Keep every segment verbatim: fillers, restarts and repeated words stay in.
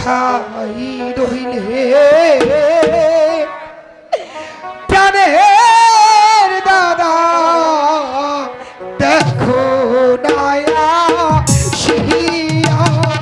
কোথায় রইলে প্রাণের দাদা দেখো নায়া শিয়া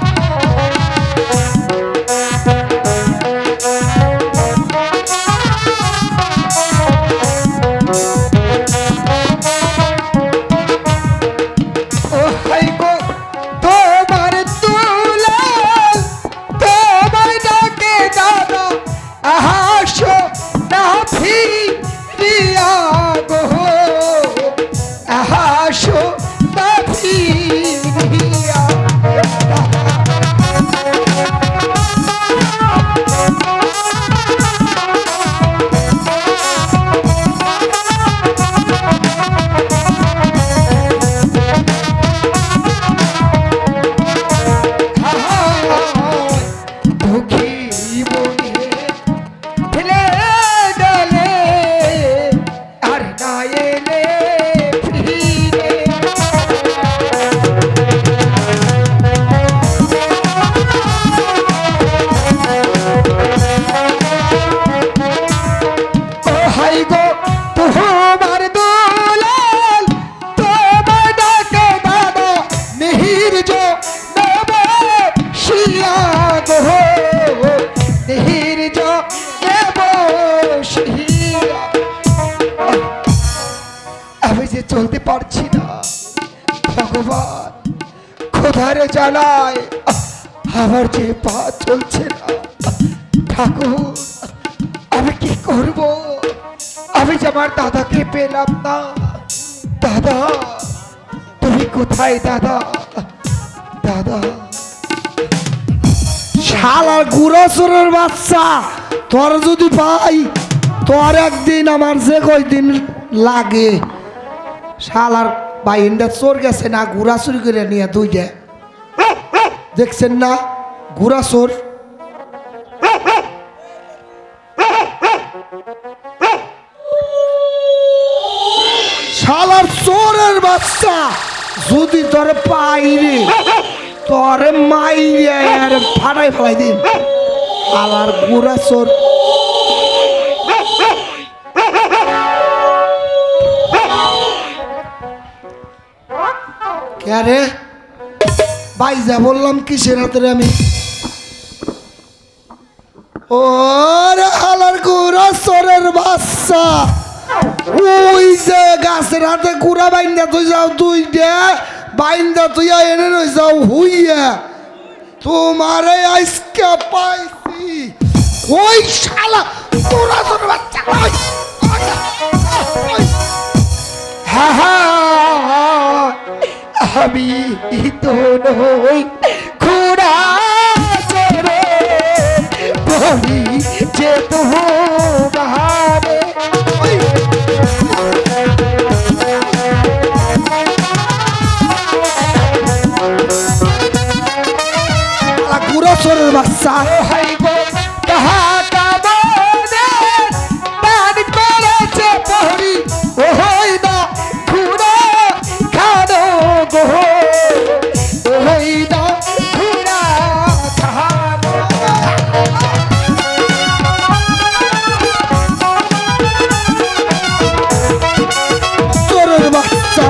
চলতে পারছি না ভগবান খোদারে জ্বালায় আমার যে পা চলছে না ঠাকুর আমি কি করব আমি যে আমার দাদাকে পেলাম না দাদা তুমি কোথায় দাদা দাদা শালার গুড়াচোরের বাচ্চা তোর যদি পাই তোর একদিন আমার যে কয়দিন লাগে শালার বাইনটা চোর গেছে না গুড়া চুরি করে নিয়ে দুইটা দেখছেন না গুড়া চোর শালার চোরের বাচ্চা যদি তোর পাই রে তোর মাইরে ফাটাই ফেলাই দিন শালার গুড়া চোর রে ভাই যা বললাম কিসের হাতে আমি ওরে হালার গুড়া চোরের বাচ্চা ওই যে গাছের হাতে গুড়া বাইন্দা তুই যাও তুই দে বাইন্দা তুই এনে নই যাও হুইয়া তোমারে আজকে পাইছি ওই শালা গুড়া চোরের বাচ্চা হ্যাঁ হ্যাঁ আমি তো নই খুড়া চোরে বলি যে তোমারে গুড়া চোরের বাচ্চা হাই গো কাহা কাবনে দান করেছে পহরি ও হই না খুড়া খানো গো ও হই না খুড়া খানো চোরের বাচ্চা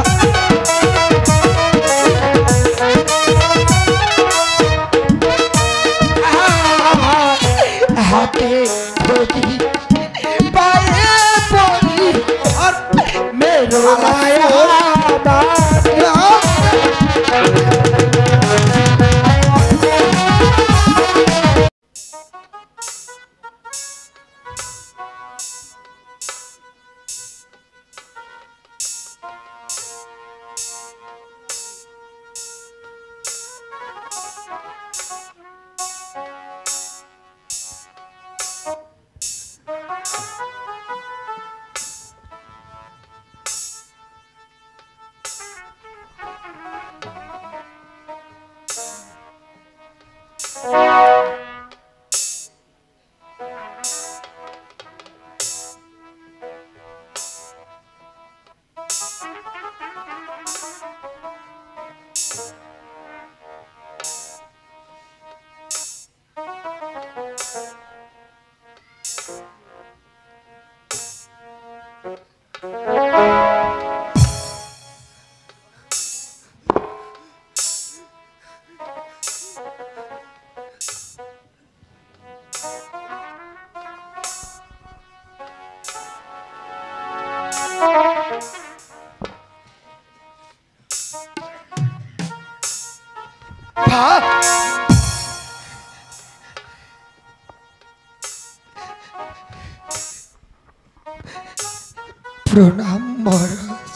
ভা প্রণাম মহারাজ।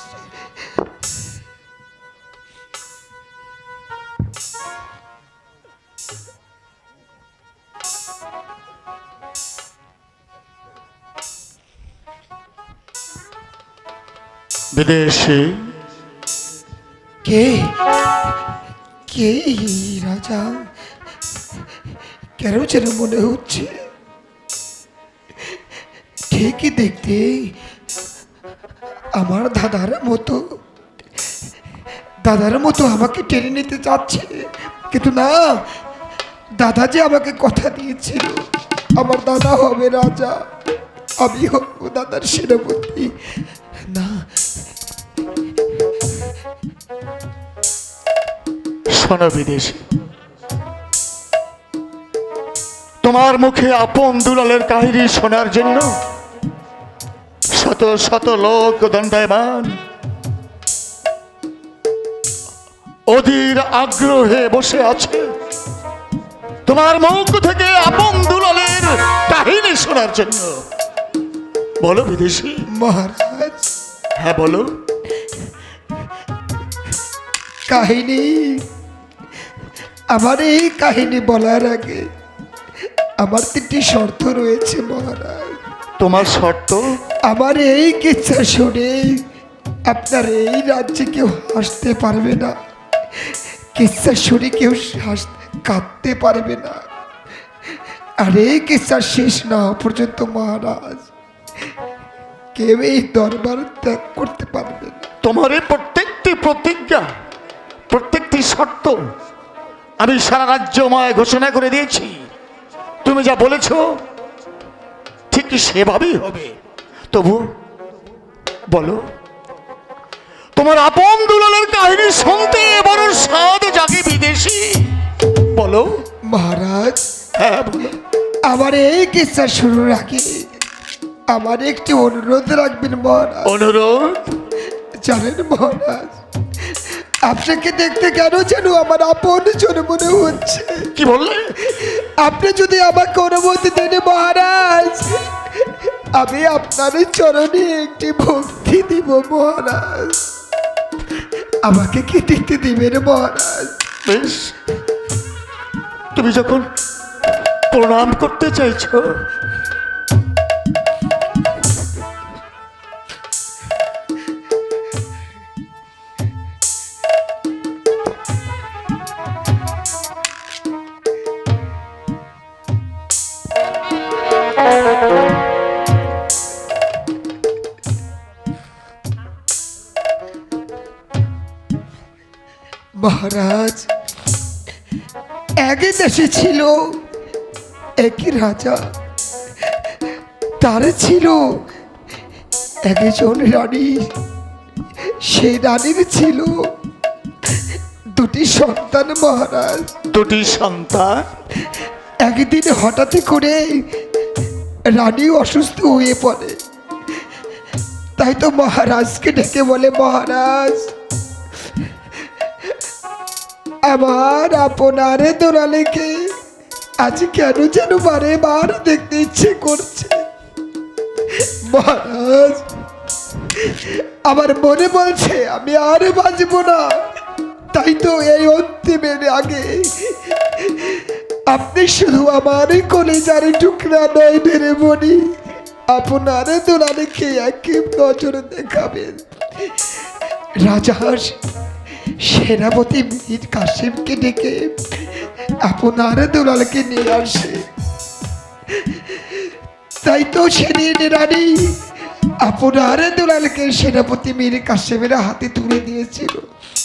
বিদেশি কে কে রাজা? কেন যেন মনে হচ্ছে ঠিকই দেখতে আমার দাদার মতো, দাদার মতো আমাকে টেনে নিতে চাচ্ছে, কিন্তু না, দাদা যে আমাকে কথা দিয়েছিল আমার দাদা হবে রাজা, আমি হব দাদার সেনাপতি। না, শোনো বিদেশি, তোমার মুখে আপন দুলালের কাহিনী শোনার জন্য শত শত লোক দণ্ডায়মান অধীর আগ্রহে বসে আছে তোমার মুখ থেকে আপন দুলালের কাহিনী শোনার জন্য। বলো বিদেশি। মহারাজ, হ্যাঁ বলো। কাহিনী, আমার এই কাহিনী বলার আগে আমার তিনটি শর্ত রয়েছে মহারাজ। তোমার শর্ত? আমার এই কিচ্ছা শুনে আপনার এই রাজ্যে কেউ হাসতে পারবে না, কিচ্ছা শুনে কেউ কাঁদতে পারবে না, আর এই কিচ্ছা শেষ না হওয়া পর্যন্ত মহারাজ কেউ এই দরবার ত্যাগ করতে পারবে না। তোমার এই প্রত্যেকটি প্রতিজ্ঞা, প্রত্যেকটি শর্ত আমি সারা রাজ্যময় ঘোষণা করে দিয়েছি। তুমি যা বলেছ ঠিক সেভাবেই হবে। তবু বলো, তোমার আপন দুলালের কাহিনী শুনতে বড় স্বাদ জাগে বিদেশি। বলো মহারাজ। হ্যাঁ বলো। আমার এই কিচ্ছা শুরুর আগে আমার একটি অনুরোধ রাখবেন মহারাজ। অনুরোধ? জানেন মহারাজ, আপনাকে দেখতে কেন যেন আমার আপন জন মনে হচ্ছে। কি বললে? আপনি যদি আমাকে অনুমতি দেন মহারাজ, আমি আপনার চরণে একটি ভক্তি দিব মহারাজ। আমাকে কি দেখতে দিবেন মহারাজ? বেশ, তুমি যখন প্রণাম করতে চাইছো মহারাজ, একই দেশে ছিল একই রাজা, তার ছিল একজন রানী, সেই রানীর ছিল দুটি সন্তান মহারাজ। দুটি সন্তান? একদিন হঠাৎ করে রানী অসুস্থ হয়ে পড়ে, তাই তো মহারাজকে ডেকে বলে, মহারাজ আমার আপনার দোলালেকে আজ কেন যেন বারে বার দেখতে ইচ্ছে করছে। মহারাজ, আমার মনে বলছে আমি আর বাঁচব না, তাই তো এই অন্তিমের আগে আপনি শুধু আমার কলেজার টুকরা নয় ধরে বলি, আপনার দোলালেকে এক নজর দেখাবেন। রাজা সেনাপতি মীর কাসিমকে ডেকে আপনার দুলালকে নিয়ে আসে, তাই তো সেদিন রানী আপনার দুলালকে সেনাপতি মীর কাসিমের হাতে তুলে দিয়েছিল।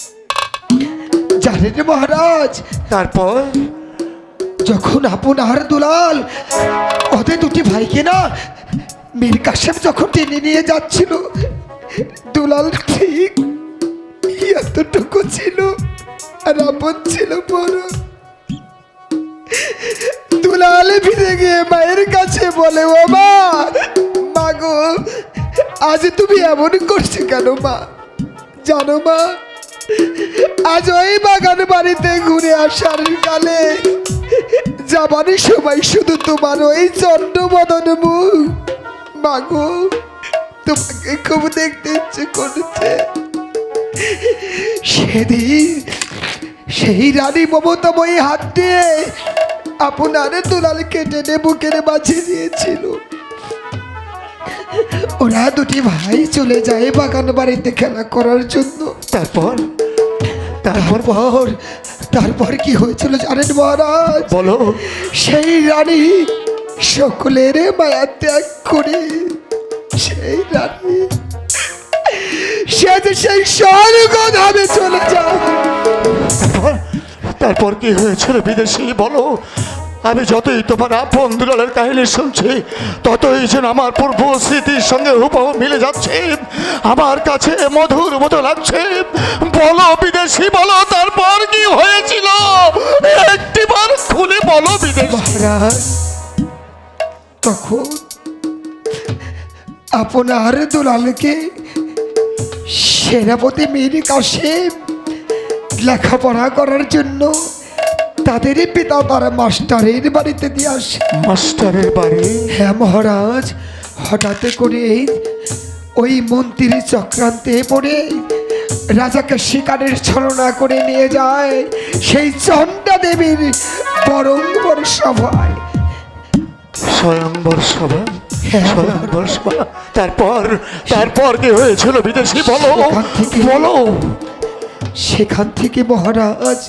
জানেন মহারাজ, তারপর যখন আপনার দুলাল ওদের দুটি ভাইকে না মীর কাসিম যখন টেনে নিয়ে যাচ্ছিল, দুলাল ঠিক এতটুকু ছিল আর আপন ছিল বড়। দুলাল ফিরে গিয়ে মায়ের কাছে বলে, ও মা, মা গো, আজ তুমি এমন করছো কেন মা? জানো মা, আজ ওই বাগান বাড়িতে ঘুরে আসার কালে যাবার সময় শুধু তোমার ওই চন্দ্রবদন মুখ মাগো তোমাকে খুব দেখতে ইচ্ছে করছে। সেদিন সেই রানী মমতাময়ী হাত দিয়ে আপনার দুলালকে টেনে বুকের মাঝে দিয়েছিল। ওরা দুটি ভাই চলে যায় বাগান বাড়িতে খেলা করার জন্য। তারপর তারপর পর তারপর কি হয়েছিল জানেন মহারাজ? বলো। সেই রানী সকলের মায়া ত্যাগ করে সেই রানী সে যে সেই স্বর্গ ধামে চলে যায়। তারপর তারপর কি হয়েছিল বিদেশি বলো। আমি যতই তোমার আপন দুলালের কাহিনী শুনছি ততই যেন আমার পূর্ব স্মৃতির সঙ্গে হুবহু মিলে যাচ্ছে, আমার কাছে মধুর মতো লাগছে। বলো বিদেশি বলো, তারপর কি হয়েছিল একটিবার খুলে বলো বিদেশি। মহারাজ তখন আপনার দুলালকে সেনাপতি মীর কাসেম লেখাপড়া করার জন্য তাদের পিতা তারা মাস্টারের বাড়িতে দিয়ে আসে। মাস্টারের বাড়ি? হ্যাঁ মহারাজ, হঠাৎ করে ওই মন্ত্রীর চক্রান্তে পড়ে রাজাকে শিকারের ছলনা করে নিয়ে যায় সেই চণ্ডা দেবীর বরংবর সভায়। স্বয়ংবর সভা? স্বয়ংবর সভা। তারপর তারপর কি হয়েছিল বিদেশি বলো বলো। সেখান থেকে মহারাজ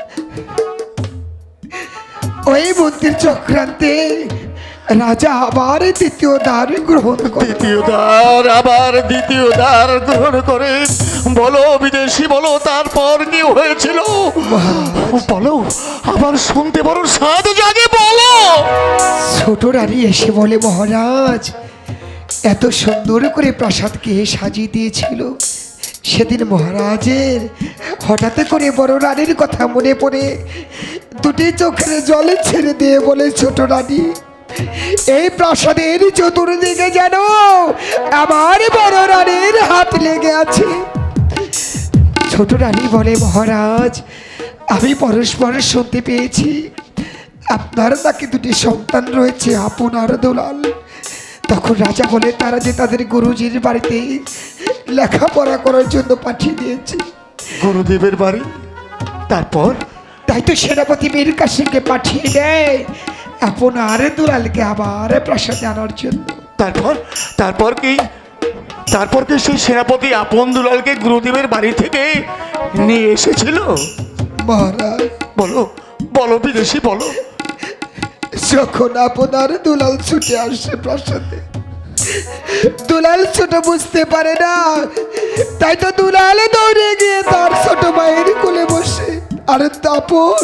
ওই মন্ত্রীর চক্রান্তে রাজা আবার দ্বিতীয় দ্বার গ্রহণ করে। দ্বিতীয় দ্বার আবার দ্বিতীয় দ্বার গ্রহণ করে বলো বিদেশি বলো, তারপর কি হয়েছিল বলো। আবার শুনতে বড় স্বাদ জাগে বলো। ছোট রানী এসে বলে মহারাজ এত সুন্দর করে প্রাসাদকে সাজিয়ে দিয়েছিল, সেদিন মহারাজের হঠাৎ করে বড় রানীর কথা মনে পড়ে দুটি চোখের জলে ছেড়ে দিয়ে বলে ছোট রানী এই প্রাসাদের চতুর্দিকে যেন আমার বড় রানীর হাত লেগে আছে। ছোট রানী বলে মহারাজ আমি পরস্পর শুনতে পেয়েছি আপনার নাকি দুটি সন্তান রয়েছে আপন আর দুলাল। তখন রাজা বলে তারা যে তাদের গুরুজির বাড়িতে লেখাপড়া করার জন্য পাঠিয়ে দিয়েছে। গুরুদেবের বাড়ি? তারপর? তাই তো সেনাপতি মীর কাসেমকে পাঠিয়ে দেয় আপনার দুলালকে আবার প্রাসাদে আনার জন্য। তারপর তারপর কি তারপর কি সেই সেনাপতি আপন দুলালকে গুরুদেবের বাড়ি থেকে নিয়ে এসেছিল? মহারাজ বলো বলো বিদেশি বলো। যখন আপনার দুলাল ছুটে আসছে প্রাসাদে, দুলাল ছোট বুঝতে পারে না, তাই তো দুলাল দৌড়ে গিয়ে তার ছোট মায়ের কোলে বসে আর তাপন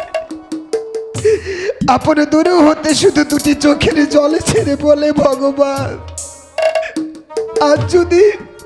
আপনে দূরে হতে শুধু দুটি চোখের জলে ছেড়ে বলে ভগবান আজ যদি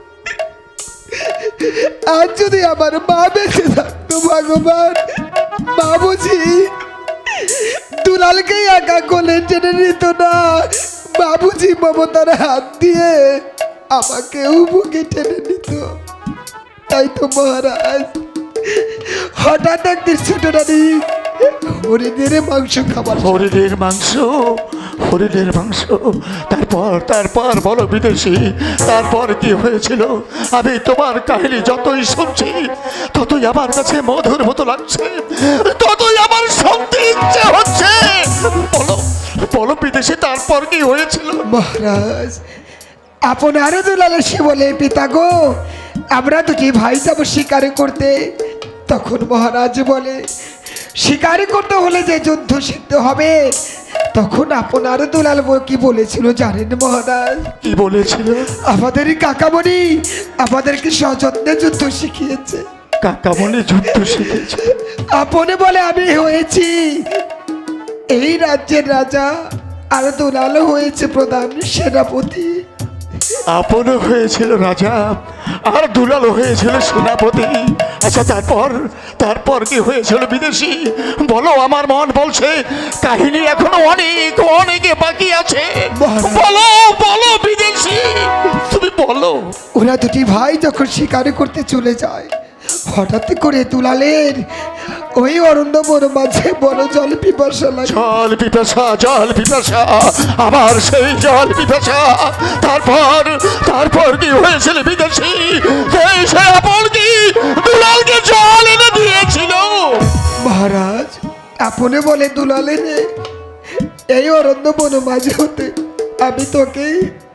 আজ যদি আমার মা বেঁচে থাকতো ভগবান, মা বুঝি দুলালকে একা কোলে টেনে নিত না, বাবুজি মমতার হাত দিয়ে আমাকেও বুকে টেনে নিত। তাই তো মহারাজ হঠাৎ একদিন ছোট রানী হরিণের মাংস খাবার। হরিণের মাংস? হরিণের মাংস? তারপর তারপর বলো বিদেশি তারপর কি হয়েছিল? আমি তোমার কাহিনী যতই শুনছি ততই আমার কাছে মধুর মতো লাগছে, ততই আমার শুনতে ইচ্ছে হচ্ছে। বলো বলো বিদেশি তারপর কি হয়েছিল? মহারাজ আপনারও দুলাল এসে বলে পিতা গো আমরা দুটি ভাই যাব শিকার করতে। তখন মহারাজ বলে শিকার করতে হলে যে যুদ্ধ শিখতে হবে। তখন আপনার দুলাল কি বলেছিল জানেন মহারাজ? কি বলেছিল? আমাদের কাকামণি আমাদেরকে সযত্নে যুদ্ধ শিখিয়েছে। কাকামণি যুদ্ধ শিখেছে? আপনি বলে আমি হয়েছি এই রাজ্যের রাজা আর দুলাল হয়েছে প্রধান সেনাপতি। আপনও হয়েছিল রাজা আর দুলাল হয়েছিল সেনাপতি। আচ্ছা তারপর তারপর কি হয়েছিল বিদেশি বলো? আমার মন বলছে কাহিনী এখনো অনেক অনেকে বাকি আছে। বলো বলো বিদেশি তুমি বলো। ওরা দুটি ভাই যখন শিকার করতে চলে যায় হঠাৎ করে দুলালের ওই অরণ্য বন মাঝে বড় জল পিপাসা লাগে। জল পিপাসা জল পিপাসা আবার সেই জল পিপাসা। তারপর তারপর কি হয়েছিল বিদেশি? সেই সে আপন কি দুলালকে জল এনে দিয়েছিল? মহারাজ আপনি বলে দুলালে রে, এই অরণ্য বন মাঝে হতে আমি তোকে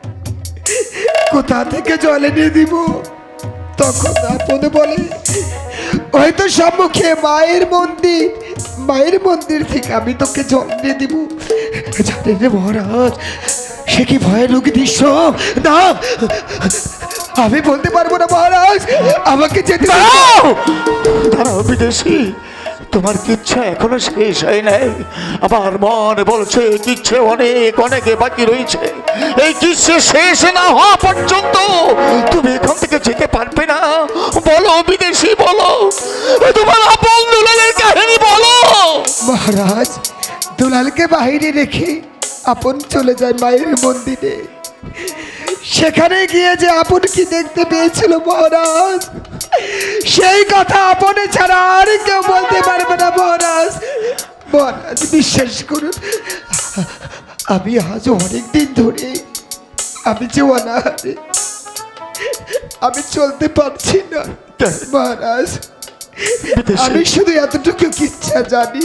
কোথা থেকে জল এনে দিব? তখন আপনি বলে হয়তো সম্মুখে মায়ের মন্দির, মায়ের মন্দির থেকে আমি তোকে জল নিয়ে দিব। জানেন রে মহারাজ সে কি ভয়ানক দৃশ্য! না আমি বলতে পারবো না মহারাজ, আমাকে যেতে দাঁড়াও দাঁড়াও বিদেশি, তোমার কিচ্ছা এখনো শেষ হয় নাই। আমার মন বলছে কিচ্ছে অনেক অনেক বাকি রয়েছে। এই কিচ্ছে শেষ না হওয়া পর্যন্ত তুমি এখান থেকে যেতে পারবে না। বলো বিদেশি বলো, তোমার আপন দুলালের কাহিনী বলো। মহারাজ দুলালকে বাহিরে রেখে আপন চলে যায় মায়ের মন্দিরে। সেখানে গিয়ে যে আপন কি দেখতে পেয়েছিল মহারাজ, সেই কথা আপনে ছাড়া আর কেউ বলতে পারবে না মহারাজ। মহারাজ বিশ্বাস করুন, আমি আজ অনেক দিন ধরে আমি যে অনাহারে, আমি চলতে পারছি না মহারাজ। আমি শুধু এতটুকু কিচ্ছা জানি,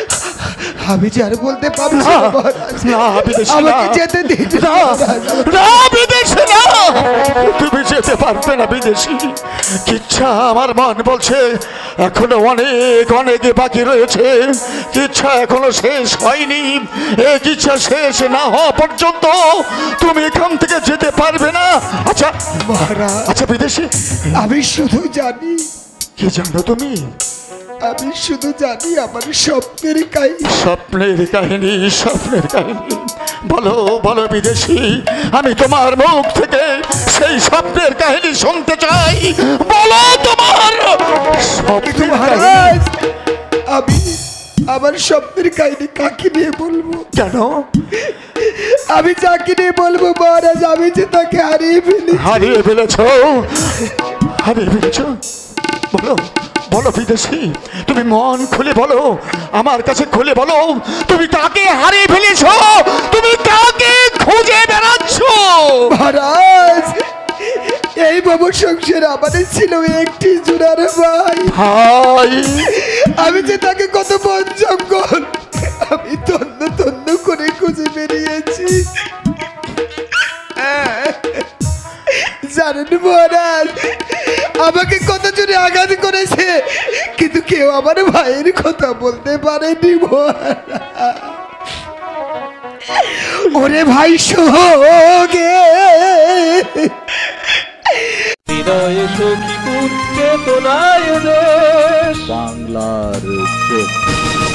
আমি যে আর বলতে পারছি না মহারাজ। আমাকে যেতে দিন না বিদেশি না, তুমি যেতে পারবে না বিদেশি। কিচ্ছা আমার মন বলছে এখনো অনেক অনেক বাকি রয়েছে। কিচ্ছা এখনো শেষ হয়নি। এই কিচ্ছা শেষ না হওয়া পর্যন্ত তুমি এখান থেকে যেতে পারবে না। আচ্ছা মহারাজ, আচ্ছা বিদেশি, আমি শুধু জানি, কি জানো তুমি? আমি শুধু জানি আমার স্বপ্নের কাহিনী। স্বপ্নের কাহিনী, স্বপ্নের কাহিনী বলো বলো বিদেশি, আমি তোমার মুখ থেকে সেই স্বপ্নের কাহিনী শুনতে চাই। বলো তোমার স্বপ্নের কাহিনী। মহারাজ আমি আমার স্বপ্নের কাহিনী কাকে নিয়ে বলবো? কেন আমি যাকে নিয়ে বলবো মহারাজ, আমি যে তাকে হারিয়ে ফেলি। হারিয়ে ফেলেছ? হারিয়ে ফেলেছ? বলো বলো বিদেশি, তুমি মন খুলে বলো, আমার কাছে খুলে বলো, তুমি কাকে হারিয়ে ফেলেছ? তুমি কাকে খুঁজে বেড়াচ্ছ? মহারাজ এই বাবু সংসার আমাদের ছিল একটি জোড়ার ভাই। ভাই আমি যে তাকে কত বন জঙ্গল আমি তন্ন তন্ন করে খুঁজে বেরিয়েছি। জানেন মহারাজ আমাকে কত জোরে আঘাত করেছে, কিন্তু কেউ আমার ভাইয়ের কথা বলতে পারেনি মহারাজ। ওরে ভাই সোগে হৃদয়ে সখী পুত্রে তোলায় দেশ বাংলার চোখ।